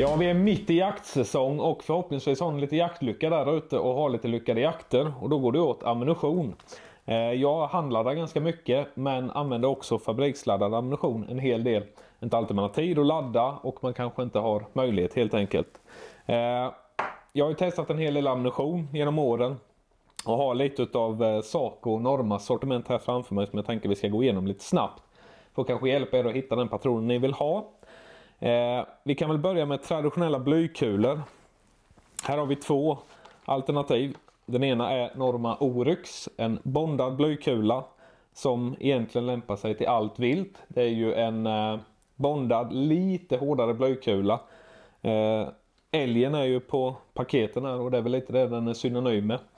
Ja, vi är mitt i jaktsäsong och förhoppningsvis har ni lite jaktlycka där ute och har lite lyckade jakter. Och då går det åt ammunition. Jag handlar där ganska mycket men använder också fabriksladdad ammunition en hel del. Inte alltid man har tid att ladda och man kanske inte har möjlighet helt enkelt. Jag har ju testat en hel del ammunition genom åren. Och har lite av Saco och Normas sortiment här framför mig som jag tänker vi ska gå igenom lite snabbt. För att kanske hjälpa er att hitta den patronen ni vill ha. Vi kan väl börja med traditionella blykulor. Här har vi två alternativ. Den ena är Norma Oryx, en bondad blykula som egentligen lämpar sig till allt vilt. Det är ju en bondad, lite hårdare blykula. Älgen är ju på paketen här och det är väl lite det den är synonym med.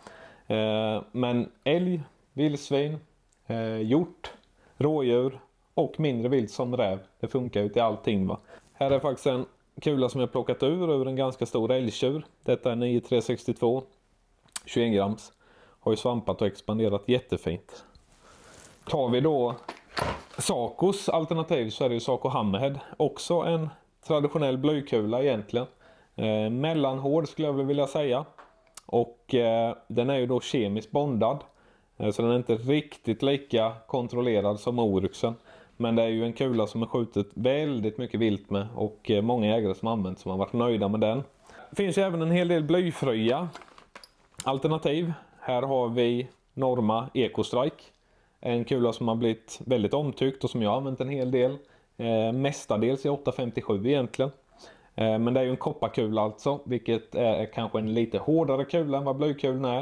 Men älg, vildsvin, hjort, rådjur och mindre vilt som räv. Det funkar ju till allting va. Här är faktiskt en kula som jag plockat ur en ganska stor älgtjur. Detta är 9362, 21 grams. Har ju svampat och expanderat jättefint. Tar vi då Sacos alternativ så är det ju Saco Hammerhead. Också en traditionell blykula egentligen. Mellanhård skulle jag vilja säga. Och den är ju då kemiskt bondad. Så den är inte riktigt lika kontrollerad som Oryxen. Men det är ju en kula som har skjutit väldigt mycket vilt med. Och många jägare som använt som har varit nöjda med den. Det finns ju även en hel del blyfria alternativ. Här har vi Norma Ecostrike. En kula som har blivit väldigt omtyckt och som jag har använt en hel del. Mestadels i 857 egentligen. Men det är ju en kopparkula alltså. Vilket är kanske en lite hårdare kula än vad blykulan är.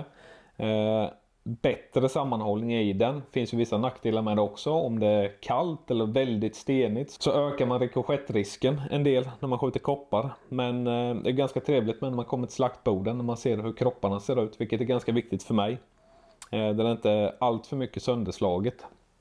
Bättre sammanhållning i den. Finns ju vissa nackdelar med det också. Om det är kallt eller väldigt stenigt så ökar man rikoschettrisken en del när man skjuter koppar. Men det är ganska trevligt när man kommer till slaktborden när man ser hur kropparna ser ut. Vilket är ganska viktigt för mig. Det är inte allt för mycket sönderslaget.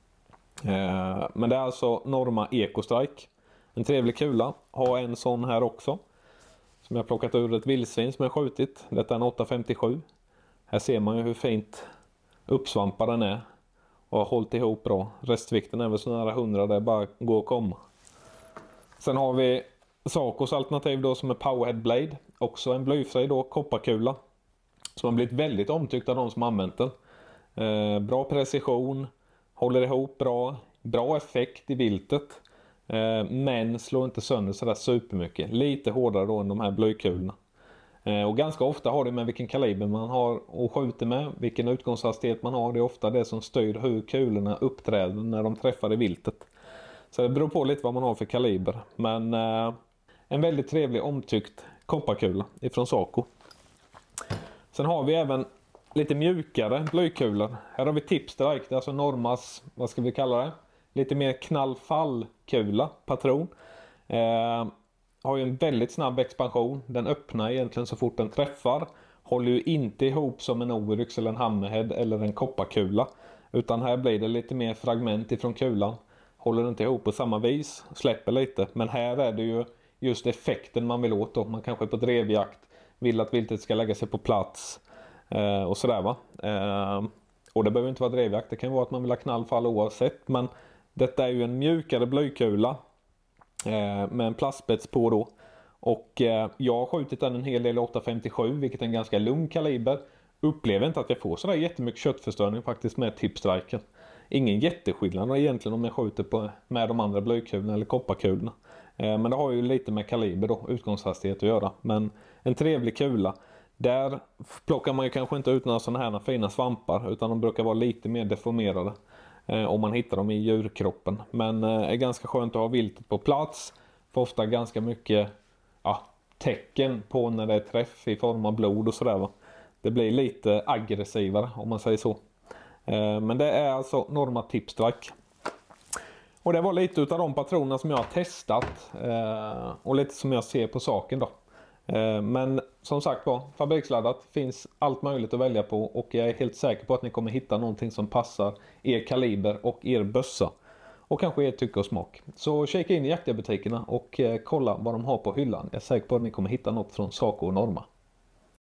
Men det är alltså Norma Ecostrike. En trevlig kula. Har en sån här också. Som jag har plockat ur ett vildsvin som jag har skjutit. Detta är en 857. Här ser man ju hur fint uppsvampad den är. Och har hållit ihop bra. Restvikten är väl så nära 100 där bara går och komma. Sen har vi Sacos alternativ då som är Powerhead Blade. Också en blyfri då kopparkula. Som har blivit väldigt omtyckt av de som använt den. Bra precision. Håller ihop bra. Bra effekt i viltet. Men slår inte sönder sådär supermycket. Lite hårdare då än de här blykulorna. Och ganska ofta har det med vilken kaliber man har och skjuter med. Vilken utgångshastighet man har. Det är ofta det som styr hur kulorna uppträder när de träffar i viltet. Så det beror på lite vad man har för kaliber. Men en väldigt trevlig omtyckt kopparkula ifrån Saco. Sen har vi även lite mjukare blykulor. Här har vi Tipstrike. Alltså Normas, vad ska vi kalla det? Lite mer knallfallkula, patron. Har ju en väldigt snabb expansion. Den öppnar egentligen så fort den träffar. Håller ju inte ihop som en Oryx eller en Hammerhead eller en kopparkula. Utan här blir det lite mer fragment ifrån kulan. Håller inte ihop på samma vis. Släpper lite. Men här är det ju just effekten man vill åt då. Man kanske på drevjakt vill att viltet ska lägga sig på plats. Och sådär va. Och det behöver inte vara drevjakt. Det kan vara att man vill ha knallfall oavsett. Men detta är ju en mjukare blykula. Med en plastspets på då. Och jag har skjutit den en hel del 857. Vilket är en ganska lugn kaliber. Upplever inte att jag får sådär jättemycket köttförstöring faktiskt med tipstriken. Ingen jätteskillnad egentligen om jag skjuter med de andra blykulorna eller kopparkulorna. Men det har ju lite med kaliber då. Utgångshastighet att göra. Men en trevlig kula. Där plockar man ju kanske inte ut några sådana här fina svampar. Utan de brukar vara lite mer deformerade. Om man hittar dem i djurkroppen. Men är ganska skönt att ha viltet på plats. Får ofta ganska mycket tecken på när det är träff i form av blod och sådär va. Det blir lite aggressivare om man säger så. Men det är alltså Norma Tipstrike. Och det var lite utav de patronerna som jag har testat. Och lite som jag ser på saken då. Men som sagt var, fabriksladdat finns allt möjligt att välja på och jag är helt säker på att ni kommer hitta någonting som passar er kaliber och er bössa och kanske er tycke och smak. Så kika in i jaktbutikerna och kolla vad de har på hyllan. Jag är säker på att ni kommer hitta något från Saco och Norma.